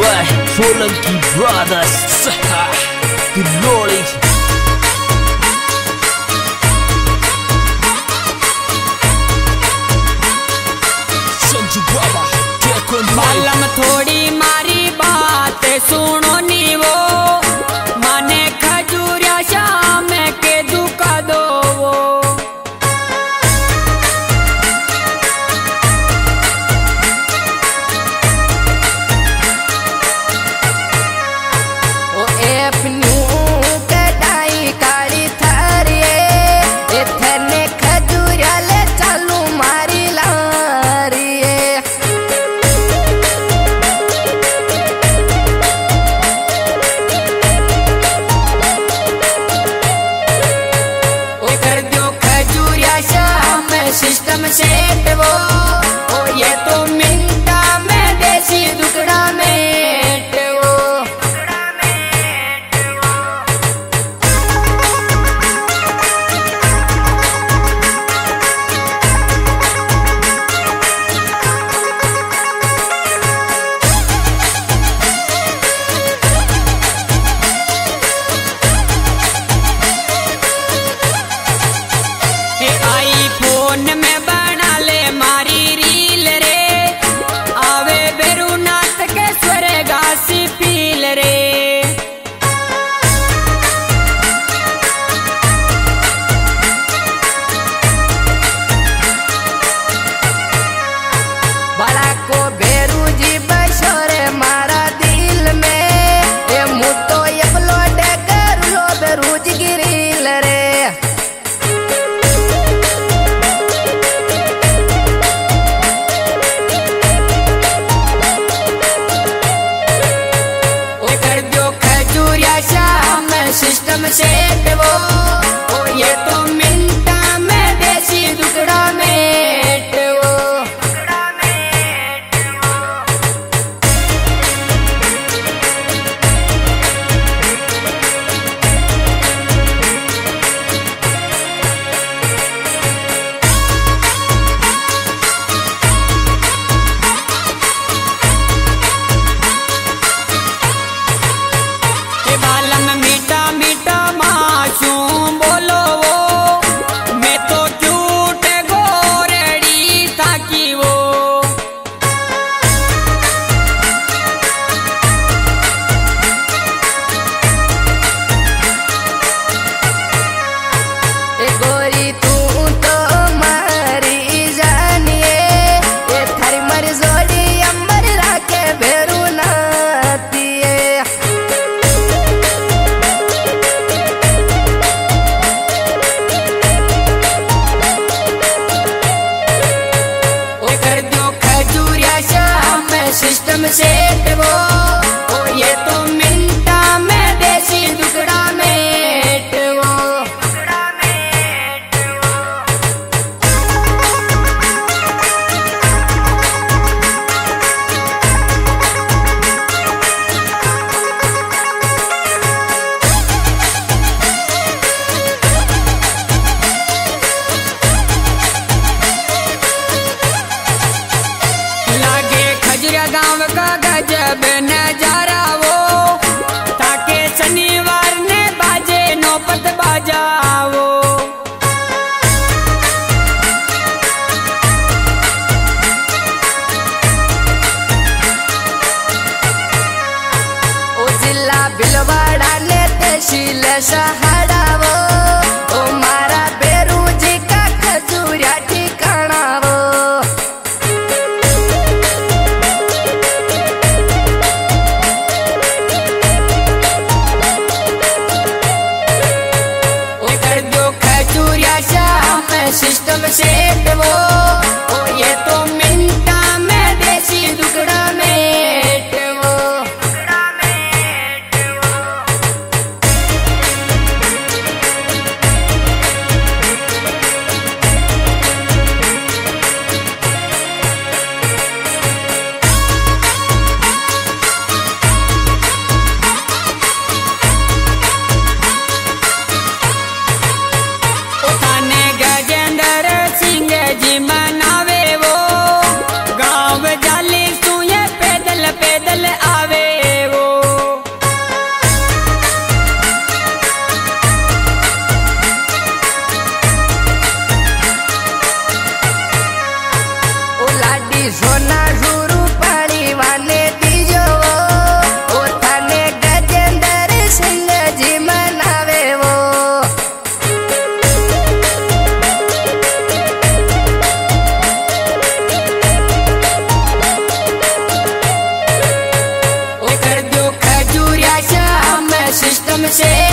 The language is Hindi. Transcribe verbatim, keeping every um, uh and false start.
by Solanki Brothers. Good morning. Sanju Baba, take on my मालम थोड़ी मारी बात सुनो नी वो माने खजूरिया शाम के दुका दो वो ओ एपन्यू कटाई काली थारिए इथने खजूरिया ले चालू मारी लारिए सिस्टम सेट वो ओ ये तो मिनटा में देसी दुकड़ा मेट वो आईफोन में बना ले मारी रील रे आवे बेरुनाथ के स्वर्गासी पील रे बड़ा को बेरू जी बशोरे मारा दिल में ए मुतो अपलोड कर लो बेरूज गिरील रे सिस्टम सेट वो ओ ये तो मिनटा में देसी दुकड़ा मेट वो बालम मीठा मीठा मासूम बोलो वो मैं तो झूठ गोरड़ी था कि वो ए गोरी तू तो मारी जानिए ए थारी मर जोड़ी अमर राके भेरू नातिए सिस्टम सेट वो ओ ये तो मिनटा में देसी दुकड़ा मेट वो गाँव का गजब नजारा वो ताके शनिवार ने बाजे नौबत बाजाओ ओ जिला बिलवाड़ा ने तहसील सहारा वो ओ मारा बेरू जी का खजूरिया ठिकाना वो सिस्टम सेट वो ओ ये तो मिनटा में देसी दुकड़ा मेट वो ना शुरू पाड़ी वाने दीजो वो थाने गजेंद्र सिंह जी मनावे वो। ओ कर दो खजूरिया शाम सिस्टम से